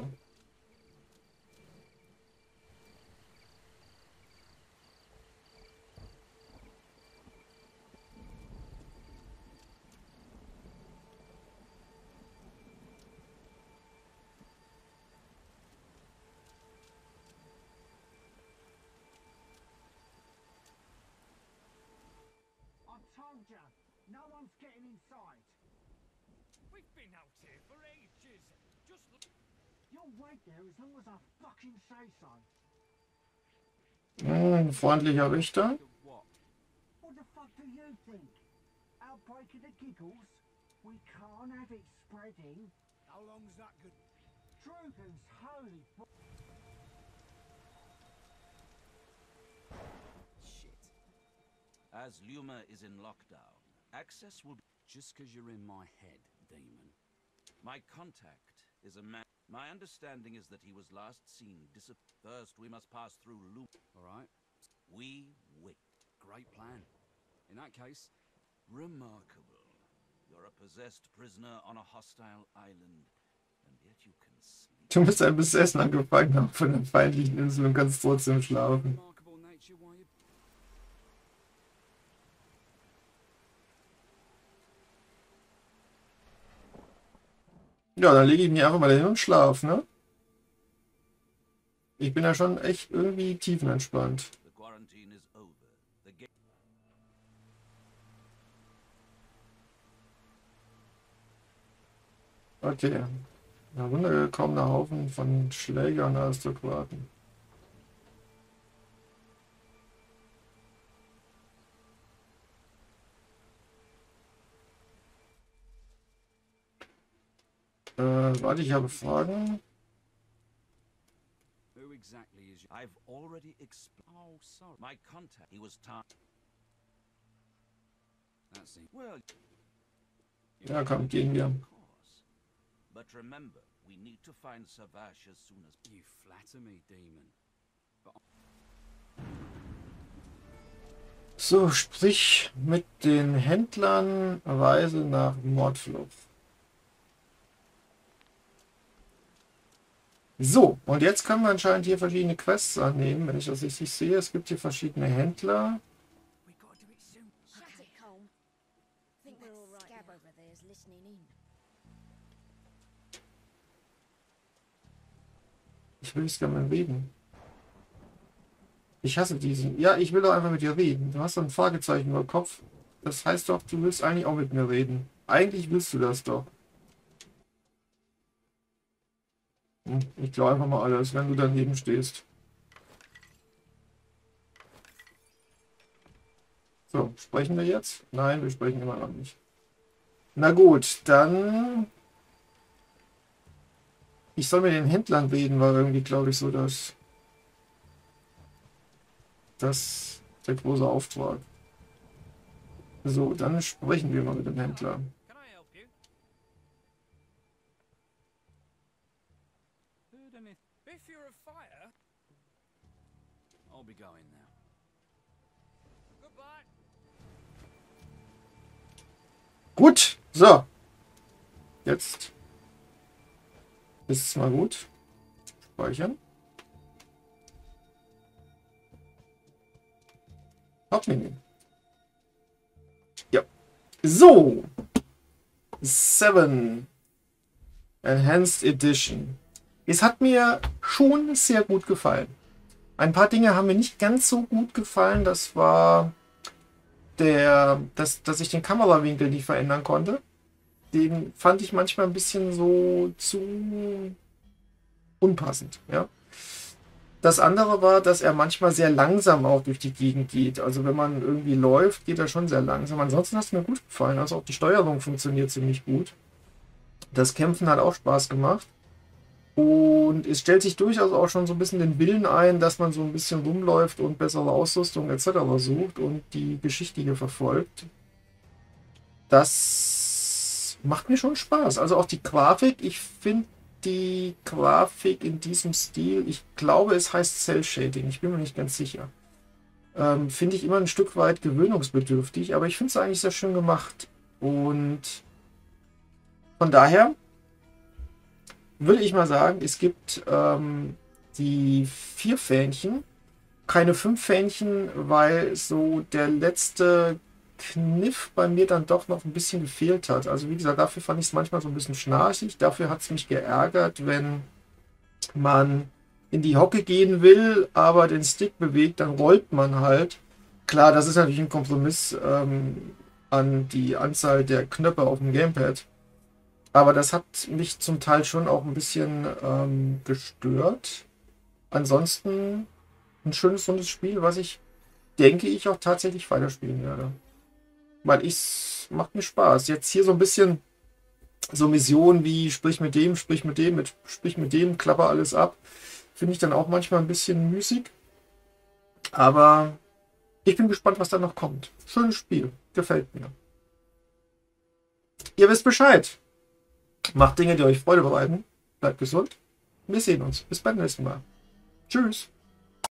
I told you, no one's getting inside. We've been out here for ages. Just look. You'll wait there as long as I fucking say so. Hm, freundlicher Richter. The what? What the fuck do you think? Outbreak of the giggles? We can't have it spreading. How long's that good? Drugans, holy b- Shit. As Luma is in lockdown, access will be just because you're in my head, demon. My contact is a man. My understanding is that he was last seen disap- First, we must pass through Luma. All right. We wait. Great plan. In that case, remarkable. You're a possessed prisoner on a hostile island, and yet you can sleep. Du bist ein besessener Gefangener von der feindlichen Insel und kannst trotzdem schlafen. Remarkable nature why you... Ja, dann lege ich mich einfach mal hin und schlaf, ne? Ich bin ja schon echt irgendwie tiefenentspannt. The quarantine is over. The ga- Okay. Ein runtergekommener Haufen von Schlägern und Aristokraten. Äh, warte, ich habe Fragen. Who exactly is you? I've already explained. Oh, sorry. My contact. He was tar- That's it. Well, Ja, komm, gehen wir. of course. But remember, we need to find Savage as soon as you flatter me, demon. So, sprich mit den Händlern, Reise nach Mordflucht. So, und jetzt können wir anscheinend hier verschiedene Quests annehmen, wenn ich das richtig sehe. Es gibt hier verschiedene Händler. We gotta do it soon. Shut it, Colm. Think we're all right. Scab over there is listening in. Ich will nicht gerne mit reden. Ich hasse diesen. Ja, ich will doch einfach mit dir reden. Du hast doch ein Fragezeichen über dem Kopf. Das heißt doch, du willst eigentlich auch mit mir reden. Eigentlich willst du das doch. Hm, ich glaube einfach mal alles, wenn du daneben stehst. So, sprechen wir jetzt? Nein, wir sprechen immer noch nicht. Na gut, dann... Ich soll mit den Händlern reden, war irgendwie, glaube ich, so das... Das der große Auftrag. So, dann sprechen wir mal mit dem Händler. Can I help you? Heard anything? If you're a fire. I'll be going now. Goodbye. Gut, so. Jetzt ist es mal gut. Speichern. Hauptmenü. Ja. So. Seven. Enhanced Edition. Es hat mir schon sehr gut gefallen. Ein paar Dinge haben mir nicht ganz so gut gefallen. Das war der, dass, dass ich den Kamerawinkel nicht verändern konnte. Den fand ich manchmal ein bisschen so zu unpassend. Ja. Das andere war, dass er manchmal sehr langsam auch durch die Gegend geht. Also wenn man irgendwie läuft, geht er schon sehr langsam. Ansonsten hat es mir gut gefallen. Also auch die Steuerung funktioniert ziemlich gut. Das Kämpfen hat auch Spaß gemacht. Und es stellt sich durchaus auch schon so ein bisschen den Willen ein, dass man so ein bisschen rumläuft und bessere Ausrüstung et cetera sucht und die Geschichte hier verfolgt. Das macht mir schon Spaß. Also auch die Grafik, ich finde die Grafik in diesem Stil, ich glaube es heißt Cell Shading, ich bin mir nicht ganz sicher. Ähm, finde ich immer ein Stück weit gewöhnungsbedürftig, aber ich finde es eigentlich sehr schön gemacht. Und von daher würde ich mal sagen, es gibt ähm, die vier Fähnchen, keine fünf Fähnchen, weil so der letzte Kniff bei mir dann doch noch ein bisschen gefehlt hat. Also wie gesagt, dafür fand ich es manchmal so ein bisschen schnarchig. Dafür hat es mich geärgert, wenn man in die Hocke gehen will, aber den Stick bewegt, dann rollt man halt. Klar, das ist natürlich ein Kompromiss ähm, an die Anzahl der Knöpfe auf dem Gamepad. Aber das hat mich zum Teil schon auch ein bisschen ähm, gestört. Ansonsten ein schönes, rundes Spiel, was ich denke ich auch tatsächlich weiterspielen werde. Weil es macht mir Spaß. Jetzt hier so ein bisschen so Missionen wie sprich mit dem, sprich mit dem, mit, sprich mit dem, klapper alles ab. Finde ich dann auch manchmal ein bisschen müßig. Aber ich bin gespannt, was da noch kommt. Schönes Spiel. Gefällt mir. Ihr wisst Bescheid. Macht Dinge, die euch Freude bereiten. Bleibt gesund. Wir sehen uns. Bis beim nächsten Mal. Tschüss.